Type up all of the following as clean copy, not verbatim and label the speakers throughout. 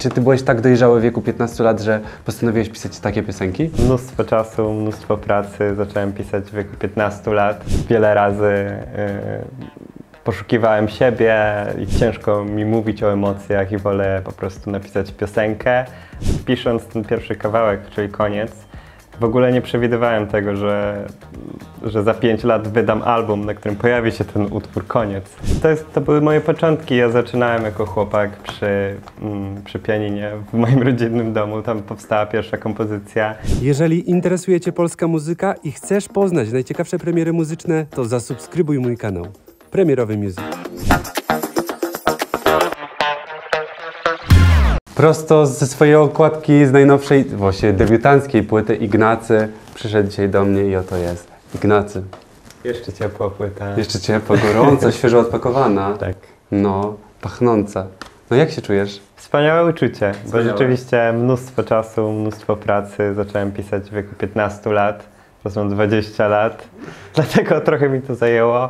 Speaker 1: Czy ty byłeś tak dojrzały w wieku 15 lat, że postanowiłeś pisać takie piosenki?
Speaker 2: Mnóstwo czasu, mnóstwo pracy. Zacząłem pisać w wieku 15 lat. Wiele razy poszukiwałem siebie i ciężko mi mówić o emocjach i wolę po prostu napisać piosenkę. Pisząc ten pierwszy kawałek, czyli Koniec, w ogóle nie przewidywałem tego, że za 5 lat wydam album, na którym pojawi się ten utwór Koniec. To były moje początki. Ja zaczynałem jako chłopak przy pianinie w moim rodzinnym domu. Tam powstała pierwsza kompozycja.
Speaker 3: Jeżeli interesuje Cię polska muzyka i chcesz poznać najciekawsze premiery muzyczne, to zasubskrybuj mój kanał. Premierowy Music.
Speaker 1: Prosto ze swojej okładki z najnowszej, właśnie debiutanckiej płyty Ignacy przyszedł dzisiaj do mnie i oto jest Ignacy.
Speaker 2: Jeszcze ciepła płyta.
Speaker 1: Jeszcze ciepła, gorąca, świeżo odpakowana.
Speaker 2: Tak.
Speaker 1: No, pachnąca. No jak się czujesz?
Speaker 2: Wspaniałe uczucie, bo
Speaker 1: Wspaniałe.
Speaker 2: rzeczywiście mnóstwo czasu, mnóstwo pracy. Zacząłem pisać w wieku 15 lat, teraz mam 20 lat, dlatego trochę mi to zajęło.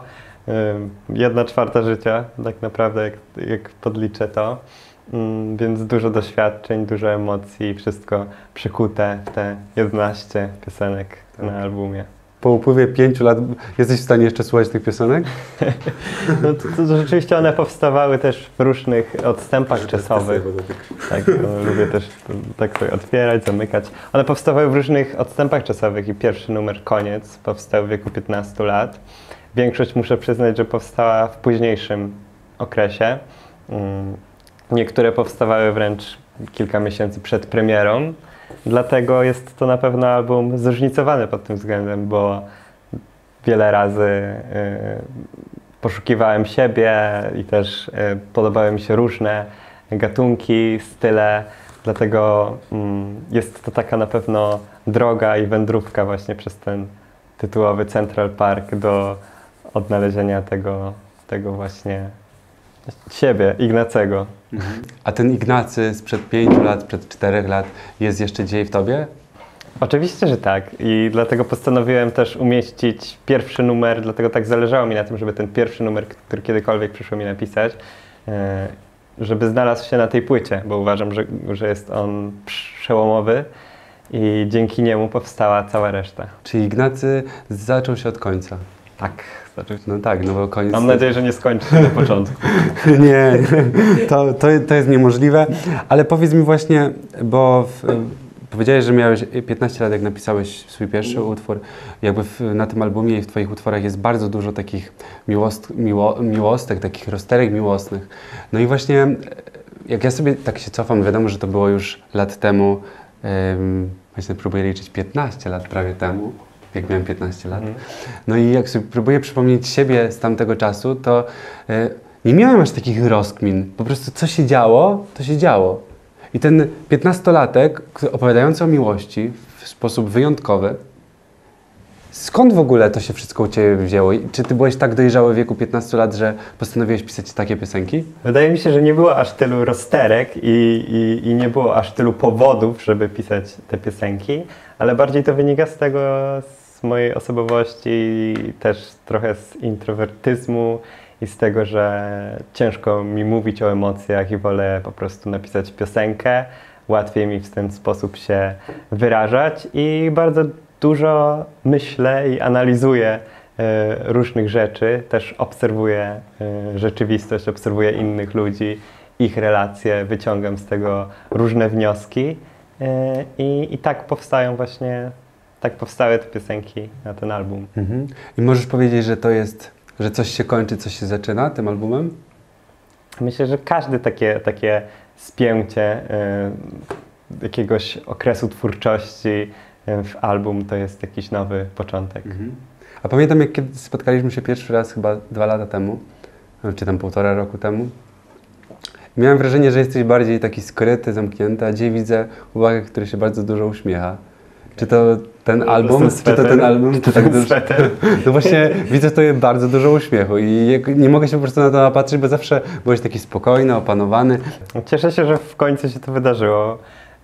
Speaker 2: 1/4 życia, tak naprawdę, jak podliczę to. Więc dużo doświadczeń, dużo emocji, wszystko przykute w te 11 piosenek na albumie.
Speaker 1: Po upływie 5 lat jesteś w stanie jeszcze słuchać tych piosenek?
Speaker 2: No to rzeczywiście one powstawały też w różnych odstępach czasowych. Tak, lubię też tak sobie otwierać, zamykać. One powstawały w różnych odstępach czasowych i pierwszy numer Koniec powstał w wieku 15 lat. Większość, muszę przyznać, że powstała w późniejszym okresie. Niektóre powstawały wręcz kilka miesięcy przed premierą. Dlatego jest to na pewno album zróżnicowany pod tym względem, bo wiele razy poszukiwałem siebie i też podobały mi się różne gatunki, style. Dlatego jest to taka na pewno droga i wędrówka właśnie przez ten tytułowy Central Park do odnalezienia tego właśnie siebie, Ignacego.
Speaker 1: A ten Ignacy sprzed 5 lat, sprzed 4 lat jest jeszcze dzisiaj w tobie?
Speaker 2: Oczywiście, że tak. I dlatego postanowiłem też umieścić pierwszy numer, dlatego tak zależało mi na tym, żeby ten pierwszy numer, który kiedykolwiek przyszło mi napisać, żeby znalazł się na tej płycie, bo uważam, że jest on przełomowy i dzięki niemu powstała cała reszta.
Speaker 1: Czyli Ignacy zaczął się od końca.
Speaker 2: Tak.
Speaker 1: No tak, no bo koniec...
Speaker 2: Mam nadzieję, że nie skończy się na początku.
Speaker 1: Nie, to jest niemożliwe, ale powiedz mi właśnie, bo powiedziałeś, że miałeś 15 lat, jak napisałeś swój pierwszy utwór. Jakby na tym albumie i w twoich utworach jest bardzo dużo takich miłostek, takich rozterek miłosnych. No i właśnie, jak ja sobie tak się cofam, wiadomo, że to było już lat temu, właśnie próbuję liczyć 15 lat prawie temu, jak miałem 15 lat. No i jak sobie próbuję przypomnieć siebie z tamtego czasu, to nie miałem aż takich rozkmin. Po prostu co się działo, to się działo. I ten 15-latek opowiadający o miłości w sposób wyjątkowy, skąd w ogóle to się wszystko u ciebie wzięło? Czy ty byłeś tak dojrzały w wieku 15 lat, że postanowiłeś pisać takie piosenki?
Speaker 2: Wydaje mi się, że nie było aż tylu rozterek i nie było aż tylu powodów, żeby pisać te piosenki, ale bardziej to wynika z tego, z mojej osobowości, też trochę z introwertyzmu i z tego, że ciężko mi mówić o emocjach i wolę po prostu napisać piosenkę. Łatwiej mi w ten sposób się wyrażać i bardzo dużo myślę i analizuję różnych rzeczy. Też obserwuję rzeczywistość, obserwuję innych ludzi, ich relacje, wyciągam z tego różne wnioski i tak powstają właśnie, tak powstały te piosenki na ten album.
Speaker 1: I możesz powiedzieć, że to jest, że coś się kończy, coś się zaczyna tym albumem?
Speaker 2: Myślę, że każde takie spięcie jakiegoś okresu twórczości w album to jest jakiś nowy początek.
Speaker 1: A pamiętam, jak kiedy spotkaliśmy się pierwszy raz chyba 2 lata temu, czy tam 1,5 roku temu. Miałem wrażenie, że jesteś bardziej taki skryty, zamknięty, a dzisiaj widzę chłopaka, który się bardzo dużo uśmiecha. Czy to ten album? Czy to ten album? Czy tak dużo? No właśnie widzę w tobie bardzo dużo uśmiechu i nie mogę się po prostu na to napatrzeć, bo zawsze byłeś taki spokojny, opanowany.
Speaker 2: Cieszę się, że w końcu się to wydarzyło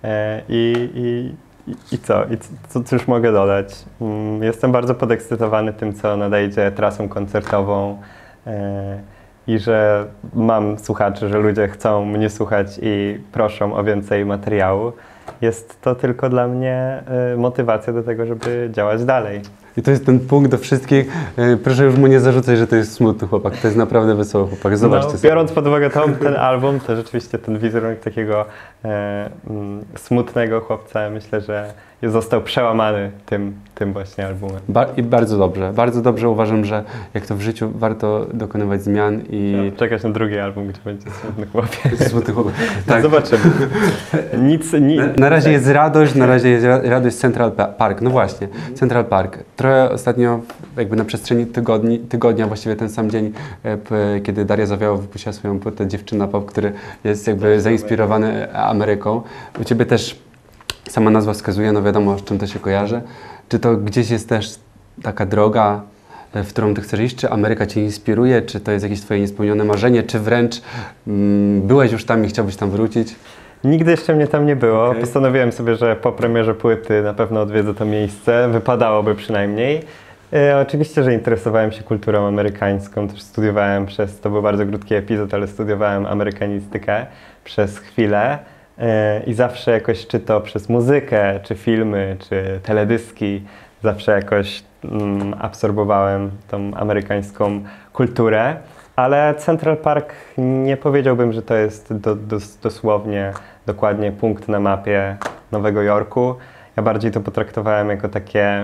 Speaker 2: i co już mogę dodać? Jestem bardzo podekscytowany tym, co nadejdzie trasą koncertową. i że mam słuchaczy, że ludzie chcą mnie słuchać i proszą o więcej materiału, jest to tylko dla mnie motywacja do tego, żeby działać dalej.
Speaker 1: I to jest ten punkt do wszystkich. Proszę już mu nie zarzucać, że to jest smutny chłopak. To jest naprawdę wesoły chłopak. Zobaczcie sobie.
Speaker 2: Biorąc pod uwagę ten album, to rzeczywiście ten wizerunek takiego smutnego chłopca, myślę, że został przełamany tym właśnie albumem.
Speaker 1: I bardzo dobrze uważam, że jak to w życiu warto dokonywać zmian i...
Speaker 2: Czekać na drugi album, gdzie będzie smutny chłopiec.
Speaker 1: Smutny chłopak. Tak.
Speaker 2: Zobaczymy.
Speaker 1: Na razie jest radość Central Park. No właśnie, Central Park. Trochę ostatnio, jakby na przestrzeni tygodnia, właściwie ten sam dzień, kiedy Daria Zawiałow wypuściła swoją płytę Dziewczyna Pop, który jest jakby zainspirowany Ameryką. U Ciebie też sama nazwa wskazuje, no wiadomo, z czym to się kojarzy. Czy to gdzieś jest też taka droga, w którą Ty chcesz iść? Czy Ameryka Cię inspiruje? Czy to jest jakieś Twoje niespełnione marzenie? Czy wręcz byłeś już tam i chciałbyś tam wrócić?
Speaker 2: Nigdy jeszcze mnie tam nie było. Okay. Postanowiłem sobie, że po premierze płyty na pewno odwiedzę to miejsce. Wypadałoby przynajmniej. Oczywiście, że interesowałem się kulturą amerykańską. Też studiowałem to był bardzo krótki epizod, ale studiowałem amerykanistykę przez chwilę. I zawsze jakoś, czy to przez muzykę, czy filmy, czy teledyski, zawsze jakoś absorbowałem tą amerykańską kulturę. Ale Central Park nie powiedziałbym, że to jest dosłownie, dokładnie punkt na mapie Nowego Jorku. Ja bardziej to potraktowałem jako takie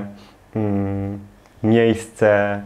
Speaker 2: miejsce,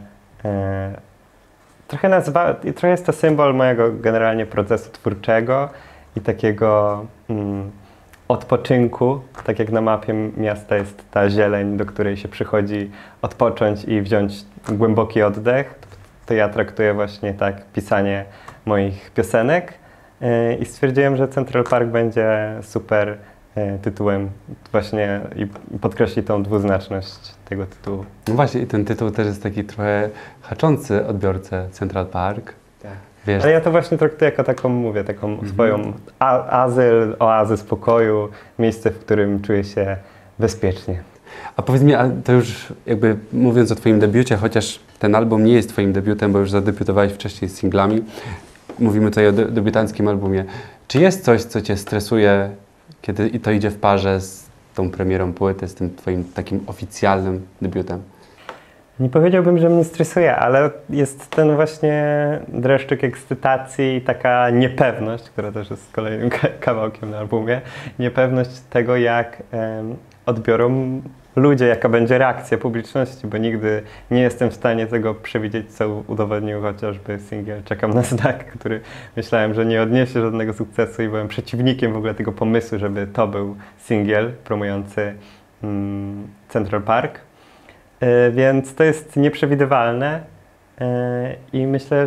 Speaker 2: trochę jest to symbol mojego generalnie procesu twórczego i takiego odpoczynku, tak jak na mapie miasta jest ta zieleń, do której się przychodzi odpocząć i wziąć głęboki oddech. To ja traktuję właśnie tak pisanie moich piosenek i stwierdziłem, że Central Park będzie super tytułem właśnie i podkreśli tą dwuznaczność tego tytułu.
Speaker 1: No właśnie i ten tytuł też jest taki trochę haczący odbiorcę Central Park.
Speaker 2: Tak. Wiesz. Ale ja to właśnie traktuję jako taką, mówię, taką swoją oazę spokoju, miejsce, w którym czuję się bezpiecznie.
Speaker 1: A powiedz mi, a to już jakby mówiąc o Twoim debiucie, chociaż ten album nie jest Twoim debiutem, bo już zadebiutowałeś wcześniej z singlami, mówimy tutaj o debiutanckim albumie. Czy jest coś, co Cię stresuje, kiedy to idzie w parze z tą premierą płyty, z tym Twoim takim oficjalnym debiutem?
Speaker 2: Nie powiedziałbym, że mnie stresuje, ale jest ten właśnie dreszczyk ekscytacji i taka niepewność, która też jest kolejnym kawałkiem na albumie, niepewność tego, jak odbiorą ludzie, jaka będzie reakcja publiczności, bo nigdy nie jestem w stanie tego przewidzieć, co udowodnił chociażby singiel Czekam na znak, który myślałem, że nie odniesie żadnego sukcesu i byłem przeciwnikiem w ogóle tego pomysłu, żeby to był singiel promujący Central Park. Więc to jest nieprzewidywalne i myślę,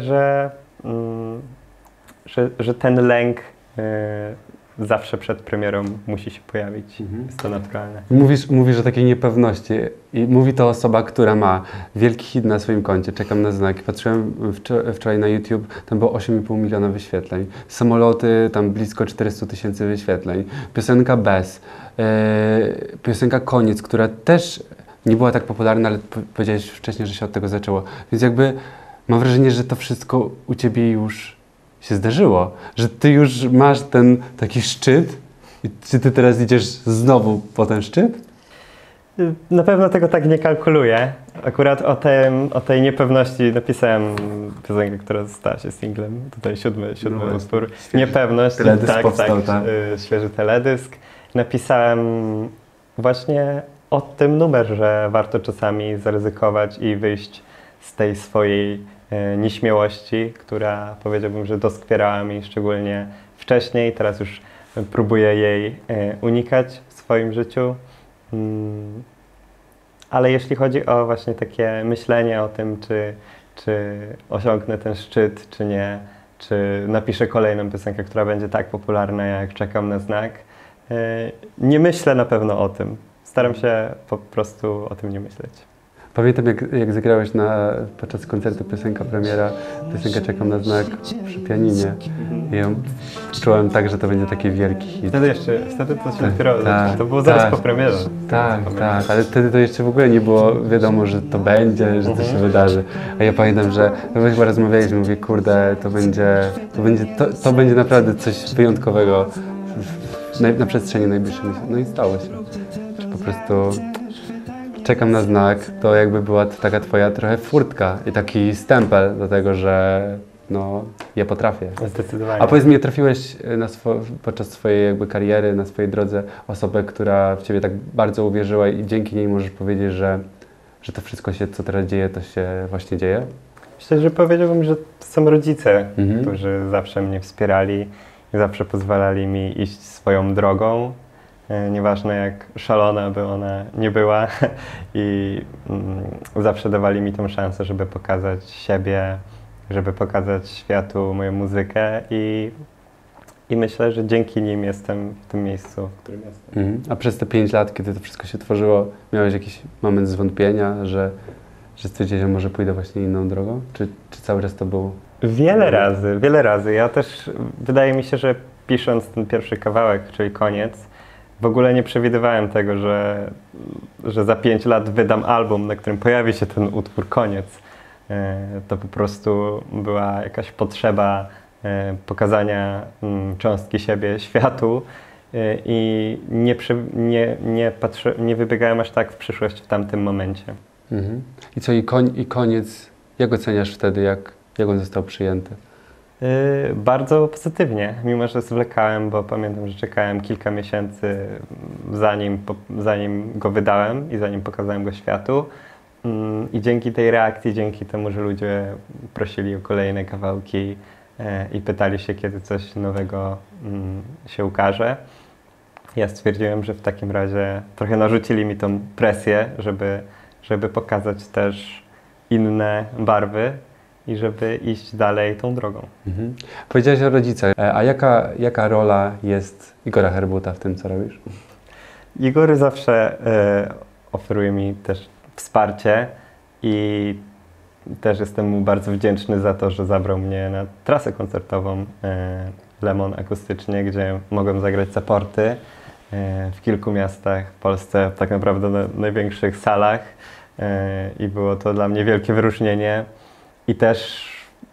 Speaker 2: że ten lęk zawsze przed premierą musi się pojawić. Jest to naturalne.
Speaker 1: Mówisz o takiej niepewności i mówi to osoba, która ma wielki hit na swoim koncie. Czekam na znak. Patrzyłem wczoraj na YouTube, tam było 8,5 miliona wyświetleń. Samoloty, tam blisko 400 000 wyświetleń. Piosenka Bez. Piosenka Koniec, która też nie była tak popularna, ale powiedziałeś wcześniej, że się od tego zaczęło. Więc jakby mam wrażenie, że to wszystko u Ciebie już się zdarzyło, że Ty już masz ten taki szczyt i czy Ty teraz idziesz znowu po ten szczyt?
Speaker 2: Na pewno tego tak nie kalkuluję. Akurat o tej niepewności napisałem piosenkę, która stała się singlem. Tutaj siódmy utwór. Niepewność.
Speaker 1: Teledysk powstał, tak.
Speaker 2: Świeży teledysk. Napisałem właśnie o tym numer, że warto czasami zaryzykować i wyjść z tej swojej nieśmiałości, która powiedziałbym, że doskwierała mi szczególnie wcześniej. Teraz już próbuję jej unikać w swoim życiu. Ale jeśli chodzi o właśnie takie myślenie o tym, czy osiągnę ten szczyt, czy nie, czy napiszę kolejną piosenkę, która będzie tak popularna, jak Czekam na znak, nie myślę na pewno o tym. Staram się po prostu o tym nie myśleć.
Speaker 1: Pamiętam jak zagrałeś podczas koncertu piosenka premiera, piosenka Czekam na znak przy pianinie. I ją czułem tak, że to będzie taki wielki hit.
Speaker 2: Wtedy to się dopiero,
Speaker 1: tak,
Speaker 2: to było zaraz
Speaker 1: tak.
Speaker 2: po premierze.
Speaker 1: Tak, ale wtedy to jeszcze w ogóle nie było wiadomo, że to będzie, że to się wydarzy. A ja pamiętam, że chyba rozmawialiśmy, mówię, kurde, to będzie naprawdę coś wyjątkowego na przestrzeni najbliższych miesięcy. No i stało się. Czy po prostu Czekam na znak, to jakby była to taka twoja trochę furtka i taki stempel do tego, że no, ja potrafię.
Speaker 2: Zdecydowanie.
Speaker 1: A powiedz mi, trafiłeś podczas swojej jakby kariery, na swojej drodze osobę, która w ciebie tak bardzo uwierzyła i dzięki niej możesz powiedzieć, że to wszystko się, co teraz dzieje, to się właśnie dzieje?
Speaker 2: Myślę, że powiedziałbym, że to są rodzice, którzy zawsze mnie wspierali i zawsze pozwalali mi iść swoją drogą. Nieważne jak szalona by ona nie była i zawsze dawali mi tą szansę, żeby pokazać siebie, żeby pokazać światu moją muzykę i myślę, że dzięki nim jestem w tym miejscu, w którym jestem.
Speaker 1: A przez te 5 lat, kiedy to wszystko się tworzyło, miałeś jakiś moment zwątpienia, że stwierdziłeś, że może pójdę właśnie inną drogą? Czy cały czas to było?
Speaker 2: Wiele razy. Ja też, wydaje mi się, że pisząc ten pierwszy kawałek, czyli Koniec, w ogóle nie przewidywałem tego, że za 5 lat wydam album, na którym pojawi się ten utwór Koniec. To po prostu była jakaś potrzeba pokazania cząstki siebie światu i nie wybiegałem aż tak w przyszłość w tamtym momencie.
Speaker 1: I co, i Koniec, jak oceniasz wtedy, jak on został przyjęty?
Speaker 2: Bardzo pozytywnie, mimo że zwlekałem, bo pamiętam, że czekałem kilka miesięcy zanim go wydałem i zanim pokazałem go światu. I dzięki tej reakcji, dzięki temu, że ludzie prosili o kolejne kawałki i pytali się, kiedy coś nowego się ukaże, ja stwierdziłem, że w takim razie trochę narzucili mi tą presję, żeby pokazać też inne barwy i żeby iść dalej tą drogą.
Speaker 1: Powiedziałeś o rodzicach, a jaka rola jest Igora Herbuta w tym, co robisz?
Speaker 2: Igor zawsze oferuje mi też wsparcie i też jestem mu bardzo wdzięczny za to, że zabrał mnie na trasę koncertową Lemon akustycznie, gdzie mogłem zagrać supporty w kilku miastach w Polsce, tak naprawdę na największych salach i było to dla mnie wielkie wyróżnienie i też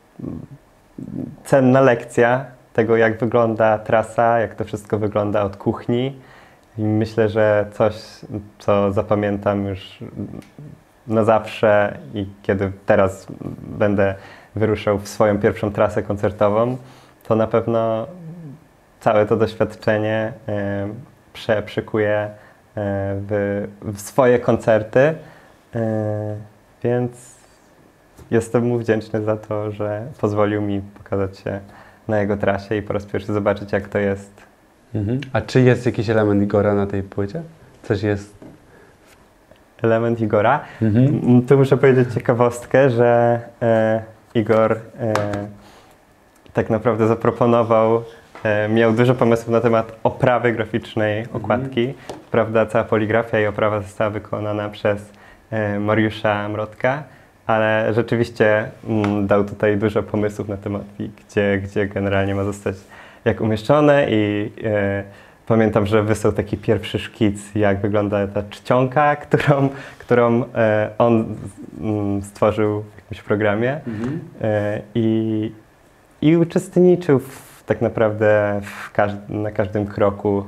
Speaker 2: cenna lekcja tego, jak wygląda trasa, jak to wszystko wygląda od kuchni. I myślę, że coś, co zapamiętam już na zawsze i kiedy teraz będę wyruszał w swoją pierwszą trasę koncertową, to na pewno całe to doświadczenie przekuję w swoje koncerty, więc jestem mu wdzięczny za to, że pozwolił mi pokazać się na jego trasie i po raz pierwszy zobaczyć, jak to jest.
Speaker 1: A czy jest jakiś element Igora na tej płycie? Coś jest?
Speaker 2: Element Igora? Tu muszę powiedzieć ciekawostkę, że Igor tak naprawdę zaproponował, miał dużo pomysłów na temat oprawy graficznej okładki. Prawda, cała poligrafia i oprawa została wykonana przez Mariusza Mrotka, ale rzeczywiście dał tutaj dużo pomysłów na temat, gdzie generalnie ma zostać jak umieszczone i pamiętam, że wysłał taki pierwszy szkic, jak wygląda ta czcionka, którą on stworzył w jakimś programie i uczestniczył tak naprawdę na każdym kroku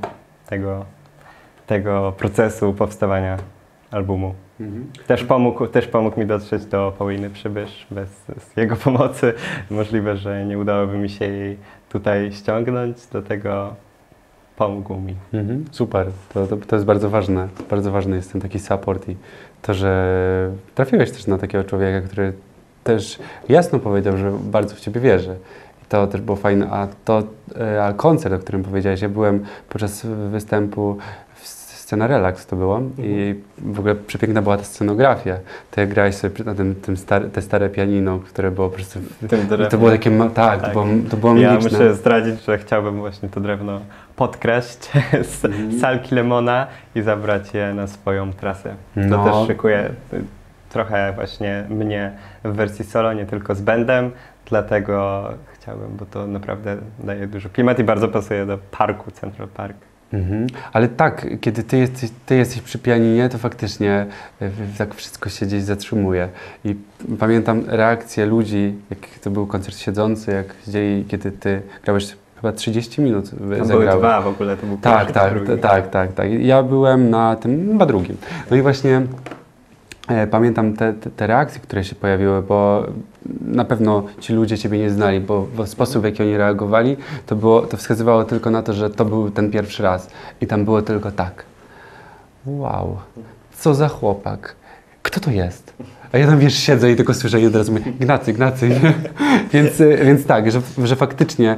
Speaker 2: tego procesu powstawania albumu. Też pomógł mi dotrzeć do Pauliny Przybysz. Bez jego pomocy możliwe, że nie udałoby mi się jej tutaj ściągnąć, dlatego pomógł mi.
Speaker 1: Super, to jest bardzo ważne. Bardzo ważny jest ten taki support i to, że trafiłeś też na takiego człowieka, który też jasno powiedział, że bardzo w ciebie wierzy. I to też było fajne. A koncert, o którym powiedziałeś, ja byłem podczas występu Scena Relax to było i w ogóle przepiękna była ta scenografia. To jak grałeś sobie na te stare pianino, które było po prostu... To było takie... Tak. To było
Speaker 2: Ja
Speaker 1: magiczne.
Speaker 2: muszę zdradzić, że chciałbym właśnie to drewno podkraść z salki Lemona i zabrać je na swoją trasę. To też szykuję trochę właśnie mnie w wersji solo, nie tylko z bandem, dlatego chciałbym, bo to naprawdę daje dużo klimat i bardzo pasuje do parku, Central Park.
Speaker 1: Ale tak, kiedy ty jesteś przy pianinie, to faktycznie tak wszystko się gdzieś zatrzymuje. I pamiętam reakcję ludzi, jak to był koncert siedzący, jak siedzieli, kiedy ty grałeś chyba 30 minut
Speaker 2: Tam
Speaker 1: zagrałeś.
Speaker 2: były dwa w ogóle, to był
Speaker 1: Tak,
Speaker 2: pierwszy,
Speaker 1: tak. Ja byłem na tym chyba drugim. No i właśnie pamiętam te reakcje, które się pojawiły, bo na pewno ci ludzie ciebie nie znali, bo sposób, w jaki oni reagowali, to wskazywało tylko na to, że to był ten pierwszy raz. I tam było tylko tak. Wow, co za chłopak. Kto to jest? A ja tam, wiesz, siedzę i tylko słyszę i od razu mówię, Ignacy. Więc tak, że faktycznie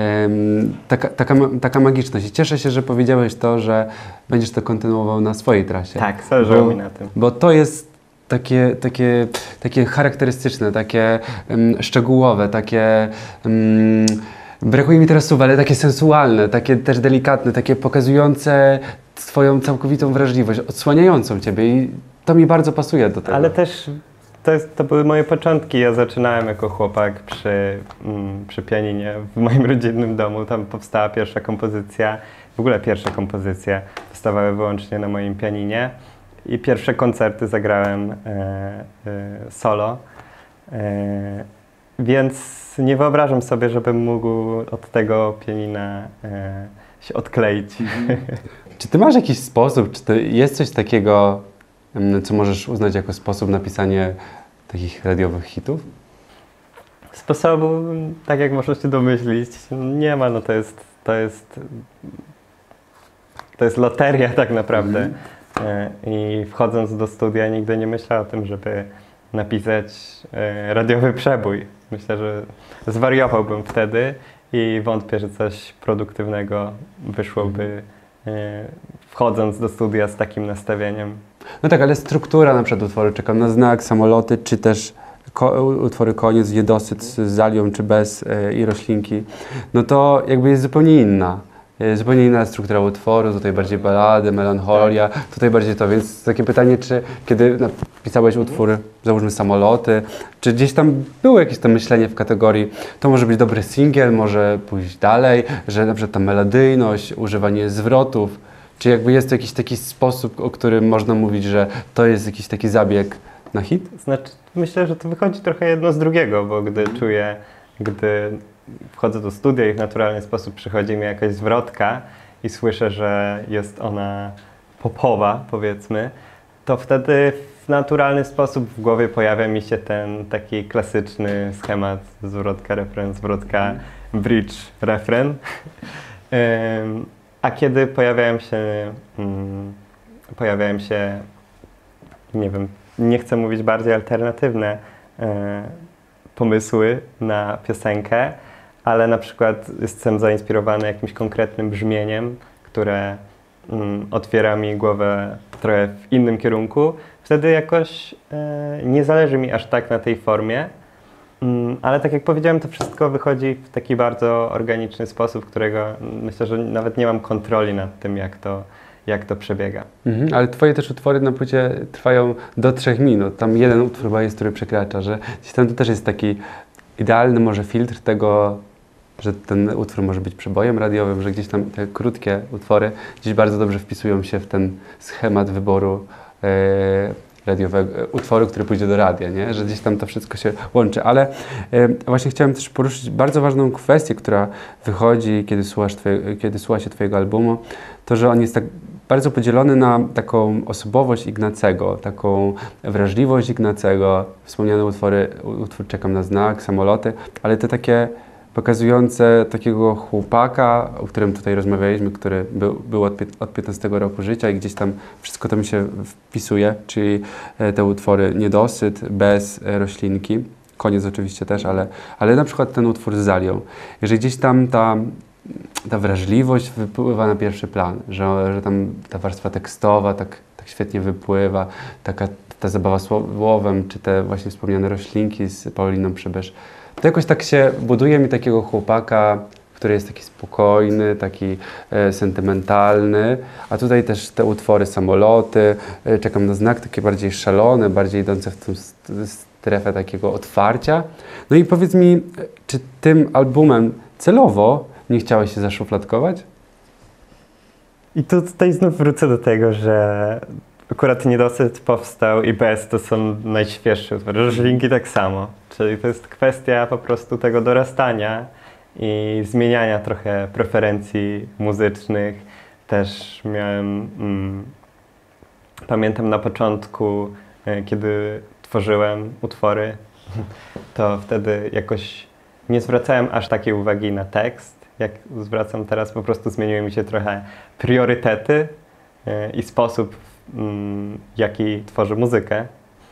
Speaker 1: taka magiczność. I cieszę się, że powiedziałeś to, że będziesz to kontynuował na swojej trasie.
Speaker 2: Tak, zależało mi na tym.
Speaker 1: Bo to jest takie charakterystyczne, takie szczegółowe, takie... brakuje mi teraz słów, ale takie sensualne, takie też delikatne, takie pokazujące twoją całkowitą wrażliwość, odsłaniającą ciebie i to mi bardzo pasuje do tego.
Speaker 2: Ale też to były moje początki. Ja zaczynałem jako chłopak przy pianinie w moim rodzinnym domu. Tam powstała pierwsza kompozycja, w ogóle pierwsze kompozycje powstawały wyłącznie na moim pianinie i pierwsze koncerty zagrałem solo. Więc nie wyobrażam sobie, żebym mógł od tego pianina się odkleić.
Speaker 1: Czy ty masz jakiś sposób, czy to jest coś takiego, co możesz uznać jako sposób na pisanie takich radiowych hitów?
Speaker 2: Sposobu, tak jak można się domyślić, nie ma, no to jest loteria tak naprawdę. I wchodząc do studia nigdy nie myślałem o tym, żeby napisać radiowy przebój. Myślę, że zwariowałbym wtedy i wątpię, że coś produktywnego wyszłoby wchodząc do studia z takim nastawieniem.
Speaker 1: No tak, ale struktura na przykład utworu, czekam na znak, samoloty, czy też utwory Koniec, Niedosyt z Zalią, czy bez i Roślinki, no to jakby jest zupełnie inna. Zupełnie inna struktura utworu, tutaj bardziej balady, melancholia, tutaj bardziej to, więc takie pytanie, czy kiedy napisałeś utwór, załóżmy Samoloty, czy gdzieś tam było jakieś to myślenie w kategorii, to może być dobry singiel, może pójść dalej, że na przykład ta melodyjność, używanie zwrotów, czy jakby jest to jakiś taki sposób, o którym można mówić, że to jest jakiś taki zabieg na hit?
Speaker 2: Znaczy, myślę, że to wychodzi trochę jedno z drugiego, bo gdy wchodzę do studia i w naturalny sposób przychodzi mi jakaś zwrotka i słyszę, że jest ona popowa, powiedzmy, to wtedy w naturalny sposób w głowie pojawia mi się ten taki klasyczny schemat zwrotka, refren, zwrotka, bridge, refren. A kiedy pojawiają się, nie wiem, nie chcę mówić bardziej alternatywne pomysły na piosenkę, ale na przykład jestem zainspirowany jakimś konkretnym brzmieniem, które otwiera mi głowę trochę w innym kierunku. Wtedy jakoś nie zależy mi aż tak na tej formie, ale tak jak powiedziałem, to wszystko wychodzi w taki bardzo organiczny sposób, którego myślę, że nawet nie mam kontroli nad tym, jak to przebiega.
Speaker 1: Ale twoje też utwory na płycie trwają do 3 minut. Tam jeden utwór chyba jest, który przekracza, że gdzieś tam to też jest taki idealny może filtr tego, że ten utwór może być przebojem radiowym, że gdzieś tam te krótkie utwory gdzieś bardzo dobrze wpisują się w ten schemat wyboru radiowego, utworu, który pójdzie do radia, nie? Że gdzieś tam to wszystko się łączy, ale właśnie chciałem też poruszyć bardzo ważną kwestię, która wychodzi, kiedy słucha się twojego albumu, to, że on jest tak bardzo podzielony na taką osobowość Ignacego, taką wrażliwość Ignacego, wspomniane utwór Czekam na znak, Samoloty, ale te takie pokazujące takiego chłopaka, o którym tutaj rozmawialiśmy, który był od 15 roku życia i gdzieś tam wszystko to mi się wpisuje, czyli te utwory Niedosyt, Bez, Roślinki, Koniec oczywiście też, ale na przykład ten utwór z Zalią. Jeżeli gdzieś tam ta wrażliwość wypływa na pierwszy plan, że tam ta warstwa tekstowa tak świetnie wypływa, ta zabawa słowem, czy te właśnie wspomniane Roślinki z Pauliną Przybysz, to jakoś tak się buduje mi takiego chłopaka, który jest taki spokojny, taki sentymentalny, a tutaj też te utwory Samoloty, Czekam na znak, takie bardziej szalone, bardziej idące w tą strefę takiego otwarcia. No i powiedz mi, czy tym albumem celowo nie chciałeś się zaszufladkować?
Speaker 2: I tutaj znów wrócę do tego, że akurat Niedosyt powstał i Bez to są najświeższe utwory. Żlinki tak samo. Czyli to jest kwestia po prostu tego dorastania i zmieniania trochę preferencji muzycznych. Też miałem, pamiętam na początku, kiedy tworzyłem utwory, to wtedy jakoś nie zwracałem aż takiej uwagi na tekst, jak zwracam teraz. Po prostu zmieniły mi się trochę priorytety i sposób, w jaki tworzę muzykę.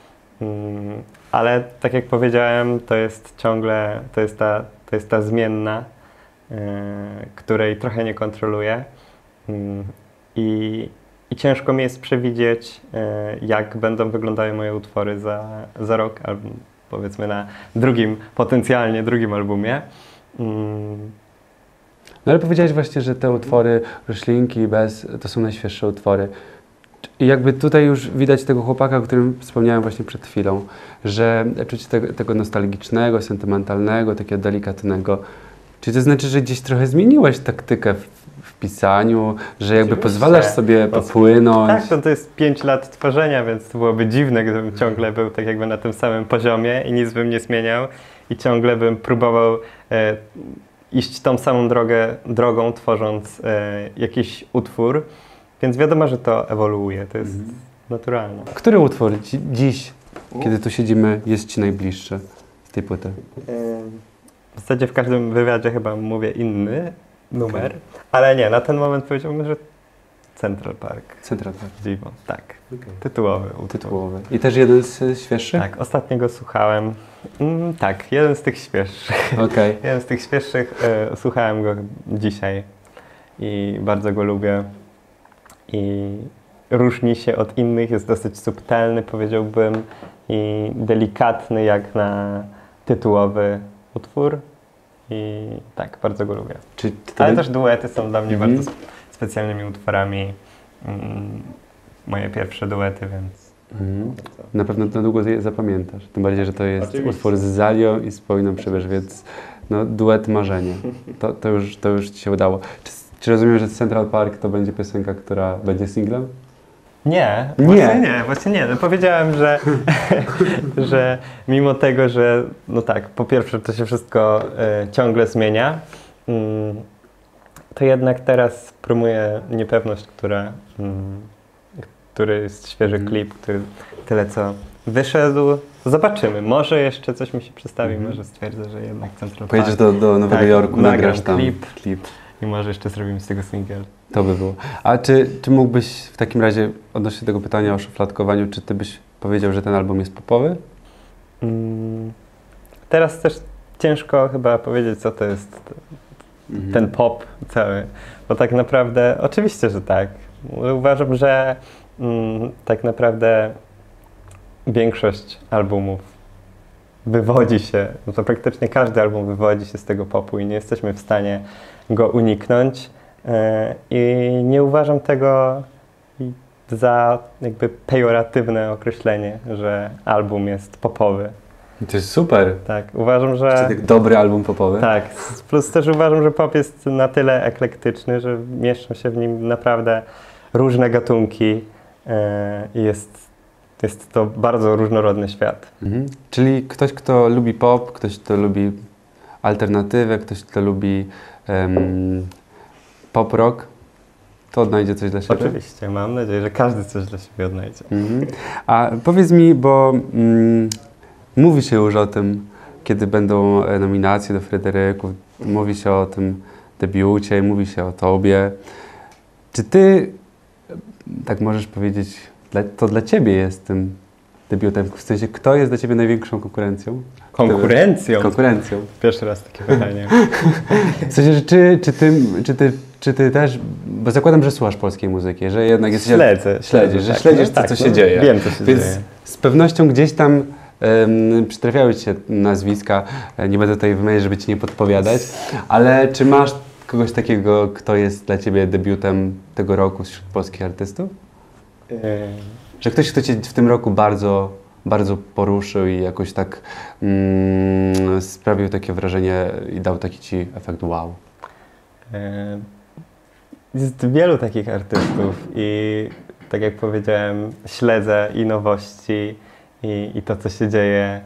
Speaker 2: Ale tak jak powiedziałem, to jest ciągle, to jest ta zmienna, której trochę nie kontroluję. I ciężko mi jest przewidzieć, jak będą wyglądały moje utwory za rok, albo powiedzmy na potencjalnie drugim albumie.
Speaker 1: No ale powiedziałeś właśnie, że te utwory Roślinki i Bez to są najświeższe utwory. I jakby tutaj już widać tego chłopaka, o którym wspomniałem właśnie przed chwilą, że czuć tego nostalgicznego, sentymentalnego, takiego delikatnego. Czy to znaczy, że gdzieś trochę zmieniłeś taktykę w pisaniu, że jakby pozwalasz sobie popłynąć?
Speaker 2: Tak, to jest 5 lat tworzenia, więc to byłoby dziwne, gdybym ciągle był tak jakby na tym samym poziomie i nic bym nie zmieniał i ciągle bym próbował iść tą samą drogą, tworząc jakiś utwór. Więc wiadomo, że to ewoluuje, to jest naturalne.
Speaker 1: Który utwór dziś, kiedy tu siedzimy, jest Ci najbliższy z tej płyty?
Speaker 2: W zasadzie w każdym wywiadzie chyba mówię inny numer, ale nie, na ten moment powiedziałbym, że Central Park.
Speaker 1: Central Park.
Speaker 2: Dziwo, tak. Tytułowy utwór.
Speaker 1: Tytułowy. I też jeden z świeższych?
Speaker 2: Tak, ostatniego słuchałem. Tak, jeden z tych świeższych.
Speaker 1: Okay.
Speaker 2: Jeden z tych świeższych, słuchałem go dzisiaj i bardzo go lubię. I różni się od innych, jest dosyć subtelny, powiedziałbym, i delikatny jak na tytułowy utwór. I tak, bardzo go lubię. Ale też duety są dla mnie bardzo specjalnymi utworami. Moje pierwsze duety, więc...
Speaker 1: Na pewno na długo je zapamiętasz. Tym bardziej, że to jest utwór z Zalią i z Pauliną Przybysz, więc no, duet marzenie. To już Ci się udało. Czy rozumiem, że Central Park to będzie piosenka, która będzie singlem?
Speaker 2: Nie. Właśnie nie. No, powiedziałem, że mimo tego, że no tak, po pierwsze to się wszystko ciągle zmienia, to jednak teraz promuję Niepewność, który jest świeży klip, który tyle co wyszedł. Zobaczymy, może jeszcze coś mi się przedstawi, może stwierdzę, że jednak Central Park.
Speaker 1: Pojedziesz do Nowego Jorku, nagrasz tam
Speaker 2: klip. I może jeszcze zrobimy z tego singiel.
Speaker 1: To by było. A czy mógłbyś w takim razie, odnośnie tego pytania o szufladkowaniu, czy Ty byś powiedział, że ten album jest popowy?
Speaker 2: Teraz też ciężko chyba powiedzieć, co to jest ten pop cały. Bo tak naprawdę, oczywiście, że tak. Uważam, że tak naprawdę większość albumów wywodzi się, no to praktycznie każdy album wywodzi się z tego popu i nie jesteśmy w stanie go uniknąć. I nie uważam tego za jakby pejoratywne określenie, że album jest popowy.
Speaker 1: To jest super.
Speaker 2: Tak, uważam, że...
Speaker 1: Czy tak dobry album popowy?
Speaker 2: Tak, plus też uważam, że pop jest na tyle eklektyczny, że mieszczą się w nim naprawdę różne gatunki i jest to bardzo różnorodny świat.
Speaker 1: Czyli ktoś, kto lubi pop, ktoś, kto lubi alternatywę, ktoś, kto lubi pop rock, to odnajdzie coś dla siebie?
Speaker 2: Oczywiście, mam nadzieję, że każdy coś dla siebie odnajdzie.
Speaker 1: A powiedz mi, bo mówi się już o tym, kiedy będą nominacje do Fryderyków, mówi się o tym debiucie, mówi się o Tobie. Czy Ty, tak możesz powiedzieć, to dla Ciebie jest tym debiutem? W sensie, kto jest dla Ciebie największą konkurencją?
Speaker 2: Konkurencją? Pierwszy raz takie pytanie.
Speaker 1: W sensie, że czy ty też, bo zakładam, że słuchasz polskiej muzyki, że jednak jesteś...
Speaker 2: Śledzisz,
Speaker 1: śledzisz to, co się dzieje.
Speaker 2: Wiem, co się dzieje.
Speaker 1: Z pewnością gdzieś tam przytrafiały ci się nazwiska, nie będę tutaj wymieniać, żeby ci nie podpowiadać, ale czy masz kogoś takiego, kto jest dla ciebie debiutem tego roku wśród polskich artystów? Że ktoś, kto cię w tym roku bardzo, bardzo poruszył i jakoś tak sprawił takie wrażenie i dał taki ci efekt wow?
Speaker 2: Jest wielu takich artystów i tak jak powiedziałem, śledzę i nowości i to, co się dzieje.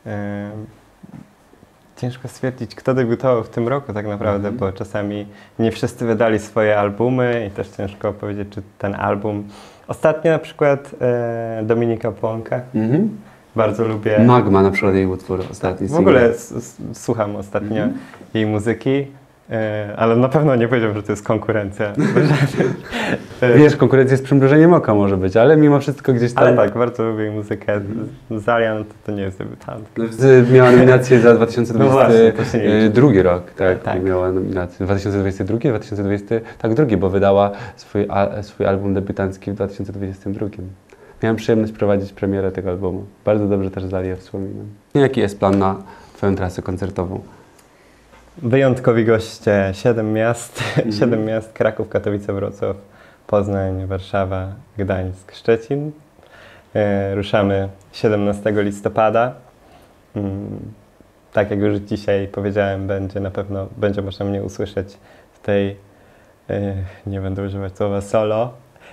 Speaker 2: Ciężko stwierdzić, kto debiutował w tym roku tak naprawdę, bo czasami nie wszyscy wydali swoje albumy i też ciężko powiedzieć, czy ten album... Ostatnio na przykład Dominika Płonka. Bardzo lubię.
Speaker 1: Magma na przykład jej utwór ostatni.
Speaker 2: W ogóle słucham ostatnio jej muzyki, ale na pewno nie powiedziałbym, że to jest konkurencja.
Speaker 1: Wiesz, konkurencja z przymrużeniem oka może być, ale mimo wszystko gdzieś tam...
Speaker 2: Ale tak, bardzo lubię jej muzykę. Zalian to nie jest debiutant.
Speaker 1: Miała nominację za 2022
Speaker 2: No
Speaker 1: rok, tak, miała nominację. 2022, 2020, tak, drugi, bo wydała swój album debiutancki w 2022. Miałem przyjemność prowadzić premierę tego albumu. Bardzo dobrze też Zalię wspominam. Jaki jest plan na twoją trasę koncertową?
Speaker 2: Wyjątkowi goście, 7 miast, 7 miast, Kraków, Katowice, Wrocław, Poznań, Warszawa, Gdańsk, Szczecin. Ruszamy 17 listopada. Tak jak już dzisiaj powiedziałem, na pewno będzie można mnie usłyszeć w tej, nie będę używać słowa solo.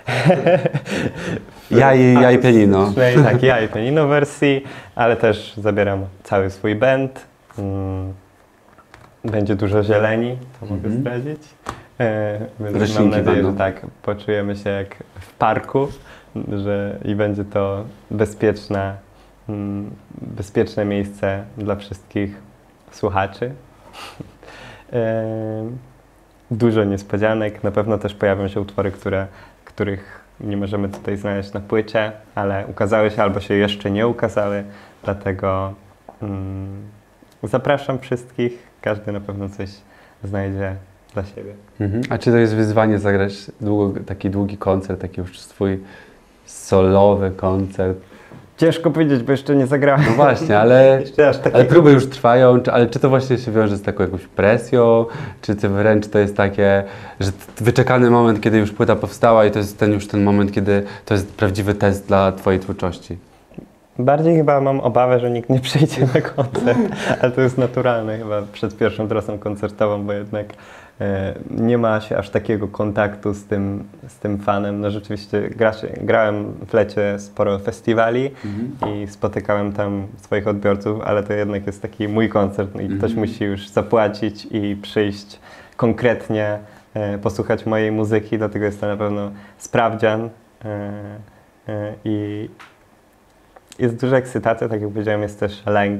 Speaker 1: Ja i pianino.
Speaker 2: Tak, ja i pianino wersji, ale też zabieram cały swój band. Będzie dużo zieleni, to mogę zdradzić. Więc mam nadzieję, że tak, poczujemy się jak w parku, i będzie to bezpieczne miejsce dla wszystkich słuchaczy. Dużo niespodzianek, na pewno też pojawią się utwory, których nie możemy tutaj znaleźć na płycie, ale ukazały się albo się jeszcze nie ukazały, dlatego zapraszam wszystkich. Każdy na pewno coś znajdzie dla siebie.
Speaker 1: A czy to jest wyzwanie zagrać taki długi koncert, taki już swój solowy koncert?
Speaker 2: Ciężko powiedzieć, bo jeszcze nie zagrałem.
Speaker 1: No właśnie, ale próby już trwają, ale czy to właśnie się wiąże z taką jakąś presją, czy to wręcz to jest takie, że wyczekany moment, kiedy już płyta powstała i to jest ten moment, kiedy to jest prawdziwy test dla twojej twórczości?
Speaker 2: Bardziej chyba mam obawę, że nikt nie przyjdzie na koncert, ale to jest naturalne chyba przed pierwszą trasą koncertową, bo jednak nie ma się aż takiego kontaktu z tym fanem. No rzeczywiście grałem w lecie sporo festiwali i spotykałem tam swoich odbiorców, ale to jednak jest taki mój koncert i ktoś musi już zapłacić i przyjść konkretnie, posłuchać mojej muzyki, dlatego jest to na pewno sprawdzian i jest duża ekscytacja, tak jak powiedziałem, jest też lęk,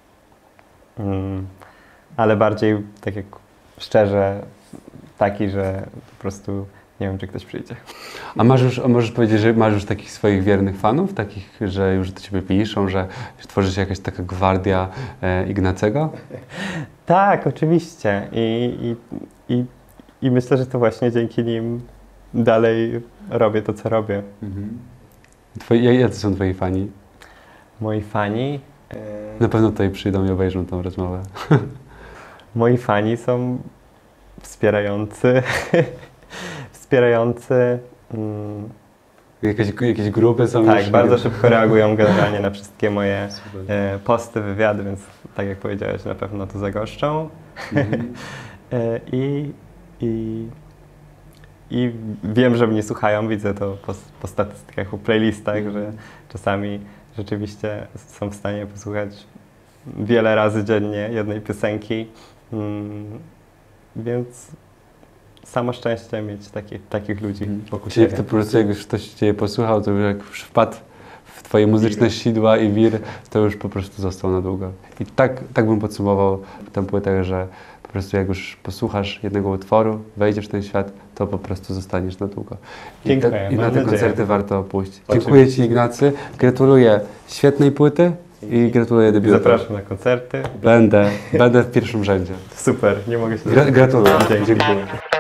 Speaker 2: ale bardziej, tak jak szczerze, taki, że po prostu nie wiem, czy ktoś przyjdzie.
Speaker 1: A możesz powiedzieć, że masz już takich swoich wiernych fanów, takich, że już do ciebie piszą, że tworzy się jakaś taka gwardia Ignacego?
Speaker 2: Tak, oczywiście. I myślę, że to właśnie dzięki nim dalej robię to, co robię.
Speaker 1: Jacy są twoi fani?
Speaker 2: Moi fani?
Speaker 1: Na pewno tutaj przyjdą i obejrzą tą rozmowę.
Speaker 2: Moi fani są wspierający.
Speaker 1: Jakieś grupy są?
Speaker 2: Tak, bardzo szybko reagują generalnie na wszystkie moje posty, wywiady, więc tak jak powiedziałeś, na pewno to zagoszczą. I wiem, że mnie słuchają, widzę to po statystykach, po playlistach, że czasami rzeczywiście są w stanie posłuchać wiele razy dziennie jednej piosenki, więc samo szczęście mieć takich ludzi wokół siebie.
Speaker 1: To po prostu jak już ktoś cię posłuchał, to jak już wpadł w twoje muzyczne sidła i wir, to już po prostu został na długo. I tak bym podsumował tę płytę, że po prostu jak już posłuchasz jednego utworu, wejdziesz w ten świat, to po prostu zostaniesz na długo.
Speaker 2: Dziękuję.
Speaker 1: I na te koncerty warto pójść. Dziękuję ci, Ignacy. Gratuluję świetnej płyty i gratuluję debiutu.
Speaker 2: Zapraszam na koncerty.
Speaker 1: Będę w pierwszym rzędzie.
Speaker 2: Super, nie mogę się
Speaker 1: Gratuluję.
Speaker 2: Dziękuję.